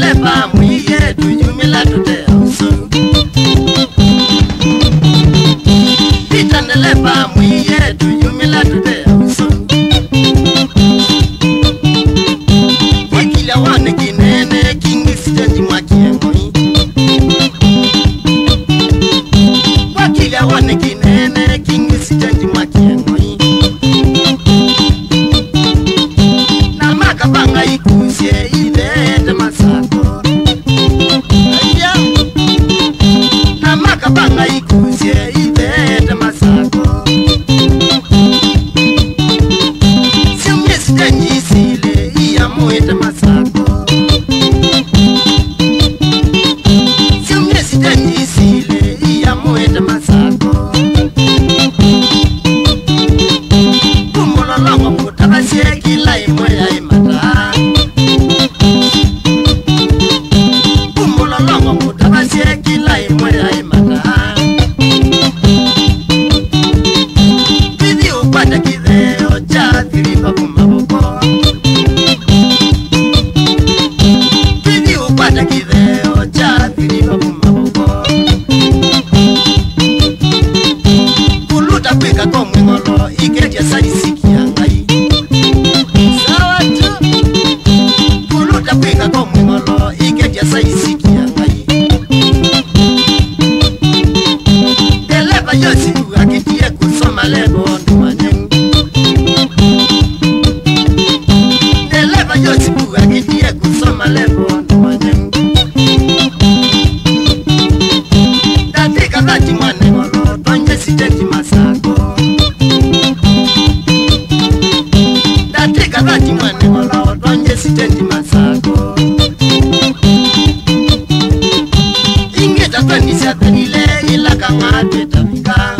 lepa mwiye tujumila tutea usu Pitande lepa mwiye tujumila tutea usu Wakila wane kinene kingi sijanji mwakiengoi Wakila wane kinene kingi sijanji mwakiengoi Na makabanga ikusie idete masako Na makabanga ikusie idete masako Siumye sijanji sile iya muete masako Siumye sijanji sile iya muete masako Kumulolongo mutabasie kila imwe ya imata Kumulolongo mutabasie kila imwe ya imata Kidi upata kideo cha thiripa kumaboko Kidi upata kideo cha thiripa kumaboko Kuluta kwika kwa mwingolo iketia saisiki ya ngai Sawa tu Kuluta kwika kwa mwingolo iketia saisiki ya ngai Deleva yosi uakitie kusoma lebo ndumaneng Deleva yosi uakitie kusoma lebo ndumaneng Datika dhati mwanengolo tonje sitenti masako Datika dhati mwanengolo tonje sitenti masako Ingeta twanisa thanile ilaka ngate tabika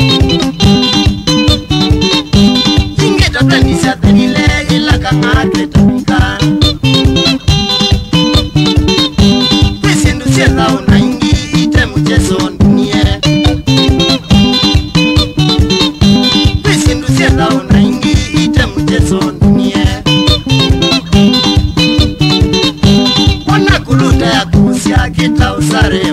Ingeta twanisa thanile ilaka ngate tabika Kwisindu siela unaingi ite mchezo ndunie Kwisindu siela unaingi ite mchezo ndunie Wana kuluta ya kusia kita usare